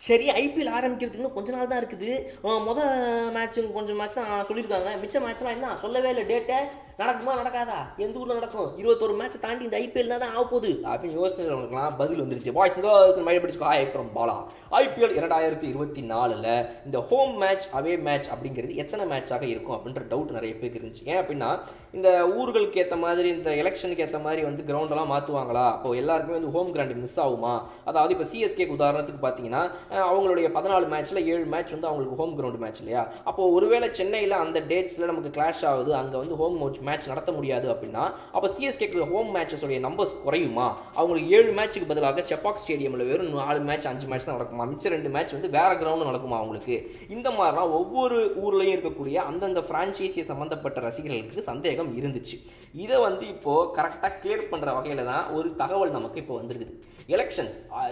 சரி ஐபிஎல் ஆரம்பிக்கிறதுக்கு இன்னும் கொஞ்ச நாள் தான் இருக்குது. மொதல் மேட்ச் கொஞ்சம் மேட்ச் தான் சொல்லியிருக்காங்க. மிச்ச மேட்ச்லாம் என்ன சொல்லவே இல்லை. டேட்டை நடக்குமா நடக்காதா, எந்த ஊரில் நடக்கும், 21 மேட்ச்சை தாண்டி இந்த ஐபிஎல் தான் ஆக போகுது அப்படின்னு யோசிச்சுருக்கலாம். பதில் வந்துருச்சு. பாய்ஸ் கேர்ள்ஸ் மை படிச்சுக்கோ. Hi from Bala. ஐபிஎல் 2024 இந்த ஹோம் மேட்ச் அவே மேட்ச் அப்படிங்கிறது எத்தனை மேட்சாக இருக்கும் அப்படின்ற டவுட் நிறைய பேருக்கு இருந்துச்சு. ஏன் அப்படின்னா இந்த ஊர்களுக்கு ஏற்ற மாதிரி இந்த எலெக்ஷனுக்கு ஏற்ற மாதிரி வந்து கிரவுண்டெல்லாம் மாற்றுவாங்களா, அப்போ எல்லாருக்குமே வந்து ஹோம் கிரவுண்ட் மிஸ் ஆகுமா? அதாவது இப்போ சிஎஸ்கேக்கு உதாரணத்துக்கு பார்த்தீங்கன்னா அவங்களுடைய 14 மேட்ச்சில் 7 மேட்ச் வந்து அவங்களுக்கு ஹோம் கிரவுண்ட் மேட்ச் இல்லையா? அப்போது ஒருவேளை சென்னையில் அந்த டேட்ஸில் நமக்கு கிளாஷ் ஆகுது, அங்கே வந்து ஹோம் மேட்ச் நடத்த முடியாது அப்படின்னா அப்போ சிஎஸ்கேக்கு ஹோம் மேட்சஸோடைய நம்பர்ஸ் குறையுமா? அவங்களுக்கு 7 மேட்ச்சுக்கு பதிலாக செப்பாக் ஸ்டேடியமில் வெறும் 4 மேட்ச் 5 மேட்ச் தான் நடக்குமா? மிச்சம் 2 மேட்ச் வந்து வேற கிரவுண்டு நடக்குமா அவங்களுக்கு? இந்த மாதிரிலாம் ஒவ்வொரு ஊர்லையும் இருக்கக்கூடிய அந்தந்த பிரான்ச்சைஸியை சம்பந்தப்பட்ட ரசிகர்களுக்கு சந்தேகம் இருந்துச்சு. இதை வந்து இப்போ கரெக்டாக கிளியர் பண்ணுற வகையில் தான் ஒரு தகவல் நமக்கு இப்போ வந்துருக்குது. எலெக்ஷன்ஸ்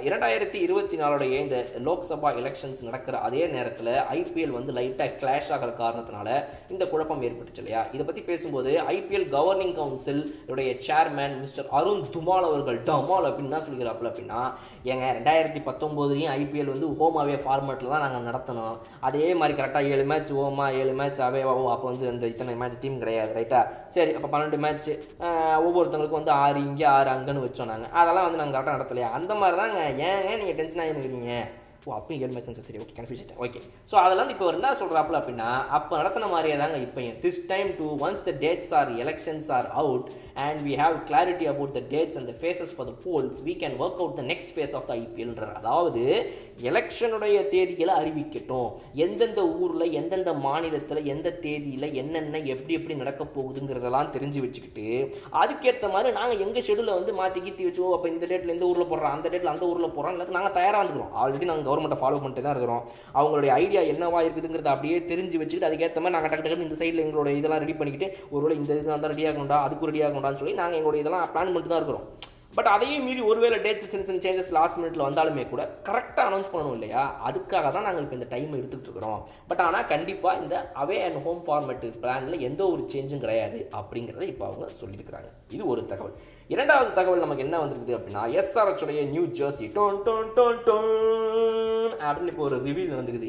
2024 இந்த லோக்சபா எலெக்ஷன்ஸ் நடக்கிற அதே நேரத்தில் ஐபிஎல் வந்து லைட்டாக கிளாஷ் ஆகிற காரணத்தினால இந்த குழப்பம் ஏற்பட்டுச்சு இல்லையா? இதை பற்றி பேசும்போது IPL governing council chairman mister Arun Dhumal அவர்கள் டமால் அப்படின்னு என்ன சொல்லிக்கிறாப்புல அப்படின்னா, எங்க 2019 ஐபிஎல் வந்து ஹோம் அவே ஃபார்மேட்டில் தான் நாங்கள் நடத்தணும். அதே மாதிரி கரெக்டாக 7 மேட்ச் ஹோமா 7 மேட்ச் அவேவாவோ, அப்போ வந்து அந்த இத்தனை மேட்ச் டீம் கிடையாது ரைட்டா? சரி, அப்போ 12 மேட்ச் ஒவ்வொருத்தவங்களுக்கும் வந்து 6 இங்கே 6 அங்கன்னு வச்சோம். நாங்கள் அதெல்லாம் வந்து நாங்கள் கரெக்டாக நடத்தலையா? அந்த மாதிரி தாங்க. ஏங்க நீங்கள் டென்ஷன் ஆகிருக்கிறீங்க? அப்பயும் 7 மேட்ச் சரி, ஓகே, கன்ஃபியூஸ் ஆகிட்டேன். ஓகே, ஸோ அதெல்லாம் இப்போ என்ன சொல்கிறாப்புல அப்படின்னா, அப்போ நடத்தின மாதிரியே தாங்க இப்போயும். This time to once the dates are elections are out and we have clarity about the dates and the phases for the polls, we can work out the next phase of the IPL. அதாவது எலெக்ஷனுடைய தேதிகளை அறிவிக்கட்டும், எந்தெந்த ஊரில் எந்தெந்த மாநிலத்தில் எந்த தேதியில் என்னென்ன எப்படி நடக்க போகுதுங்கிறதெல்லாம் தெரிஞ்சு வச்சுக்கிட்டு அதுக்கேற்ற மாதிரி நாங்கள் எங்கள் ஷெடியூலை வந்து மாற்றி கீற்றி வச்சுக்கோ. அப்போ இந்த டேட்டில் எந்த ஊரில் போடுறோம், அந்த டேட்டில் அந்த ஊரில் போடுறோம், எல்லாத்தையும் நாங்கள் தயாராக இருந்துக்கிறோம். ஆல்ரெடி நாங்கள் கவர்மெண்ட்டை ஃபாலோ பண்ணிட்டு தான் இருக்கிறோம். அவங்களுடைய ஐடியா என்னவா இருக்குதுங்கிறத அப்படியே தெரிஞ்சு வச்சுக்கிட்டு அதுக்கேற்ற மாதிரி நாங்கள் டக்கு இந்த சைடில் எங்களோட இதெல்லாம் ரெடி பண்ணிக்கிட்டு ஒருவேளை இந்த இது தான் ரெடி ஆகணும்டா, அதுக்கு ரெடி ஆகணும் சொல்லி நாங்கள் எங்களுடைய இதெல்லாம் பிளான் பண்ணிட்டு தான் இருக்கிறோம். பட் அதையும் மீறி ஒருவேளை டேட்ஸ் சின்ன சேஞ்சஸ் லாஸ்ட் மினிட்ல வந்தாலுமே கூட கரெக்டாக அனௌன்ஸ் பண்ணணும் இல்லையா? அதுக்காக தான் நாங்கள் இப்போ இந்த டைம் எடுத்துகிட்டு இருக்கிறோம். பட் ஆனால் கண்டிப்பாக இந்த அவே அண்ட் ஹோம் ஃபார்மேட் பிளானில் எந்த ஒரு சேஞ்சும் கிடையாது அப்படிங்கிறத இப்போ அவங்க சொல்லியிருக்கிறாங்க. இது ஒரு தகவல். இரண்டாவது தகவல் நமக்கு என்ன வந்திருக்குது அப்படின்னா, SRH உடைய நியூ ஜெர்சி டோன் டோன் டோன் டோன் அப்படின்னு இப்போ ஒரு ரிவ்யூ நடந்துக்குது.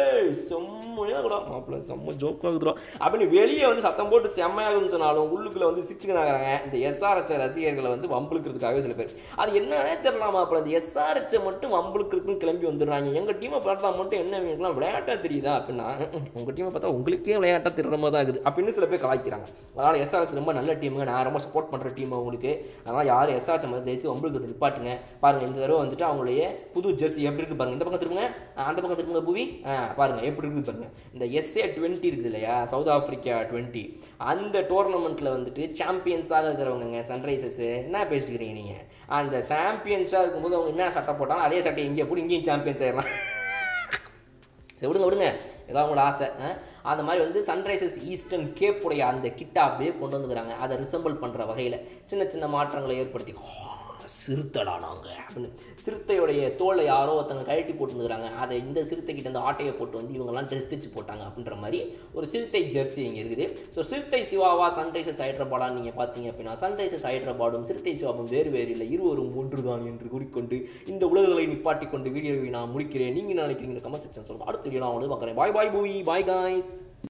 செம்மையாக கூட மாப்பிள்ள செம்ம ஜோக் ஆகுதுடும் அப்படின்னு வெளியே வந்து சத்தம் போட்டு செம்மையாகுதுன்னு சொன்னாலும் உள்ளுக்குள்ள வந்து சிரிச்சுக்கிறாங்க இந்த SRH ரசிகர்களை வந்து வம்புழுக்கிறதுக்காகவே சில பேர். அது என்னன்னே தெரியல மாப்பிள்ள, இந்த SRH மட்டும் வம்புழுக்கிறதுக்குன்னு கிளம்பி வந்துடுறாங்க. எங்கள் டீமை பார்த்தா மட்டும் என்ன இவங்களுக்குலாம் விளையாட்டாக தெரியுதா அப்படின்னா, உங்கள் டீமை பார்த்தா உங்களுக்கே விளையாட்டாக தெரியுற மாதிரி தான் இருக்குது அப்படின்னு சில பேர் கலாய்க்கிறாங்க. அதனால் SRH ரொம்ப நல்ல டீமுங்க, நான் ரொம்ப சப்போர்ட் பண்ணுற டீம் உங்களுக்கு. அதனால் யார் SRH மாதிரி தேசி வம்புழுக்கிறது நிப்பாட்டுங்க. பாருங்கள், இந்த தடவை வந்துட்டு அவங்களுடைய புது ஜெர்சி எப்படி இருக்குது பாருங்கள். இந்த பக்கம் திரும்புங்க, அந்த பக்கம் திரும்புங்க பூவி, பாருங்கள் எப்படி இருக்குது பாருங்கள். இந்த SA20 இருக்குது இல்லையா, சவுத் ஆஃப்ரிக்கா 20, அந்த டோர்னமெண்ட்டில் வந்துட்டு சாம்பியன்ஸாக இருக்கிறவங்க சன்ரைசர்ஸ். என்ன பேசிட்டு இருக்கிறீங்க நீங்கள்? அந்த சாம்பியன்ஸாக இருக்கும்போது அவங்க என்ன சட்டை போட்டாலும் அதே சட்டை இங்கே போட்டு இங்கேயும் சாம்பியன்ஸ் ஆயிடலாம். சரி விடுங்க, ஏதாவது அவங்களோட ஆசை. அந்த மாதிரி வந்து சன்ரைசர்ஸ் ஈஸ்டர்ன் கேப்புடைய அந்த கிட்டா அப்படியே கொண்டு வந்துக்கிறாங்க. அதை ரிசம்பிள் பண்ணுற வகையில் சின்ன மாற்றங்களை ஏற்படுத்தி சிறுத்தைடா நாங்கள் அப்படின்னு சிறுத்தையுடைய தோலை யாரோ ஒருத்தங்க கழட்டி போட்டுருக்குறாங்க. அதை இந்த சிறுத்தைக்கிட்ட அந்த ஆட்டையை போட்டு வந்து இவங்கெல்லாம் ட்ரெஸ் தைச்சு போட்டாங்க அப்படின்ற மாதிரி ஒரு சிறுத்தை ஜெர்சி இங்கே இருக்குது. ஸோ சிறுத்தை சிவாவா சன்ரைசர்ஸ் ஹைதராபாடான்னு நீங்கள் பார்த்தீங்க அப்படின்னா, சன்ரைசர்ஸ் ஹைதராபாடும் சிறுத்தை சிவாவும் வேறு இல்லை, இருவரும் ஒன்றுதான் என்று கூறிக்கொண்டு இந்த உலகங்களை நிப்பாட்டி கொண்டு வீடியோவை நான் முடிக்கிறேன். நீங்கள் நினைக்கிறீங்க கமெண்ட் செக்ஷன் சொல்லுங்கள். அடுத்த வீடியோ நான் வந்து பார்க்குறேன். பாய் பாய் பூவி, பாய் காய்ஸ்.